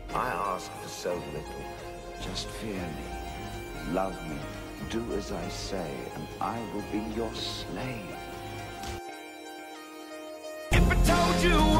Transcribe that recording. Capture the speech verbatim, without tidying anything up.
I ask for so little. Just fear me, love me, do as I say, and I will be your slave. If I told you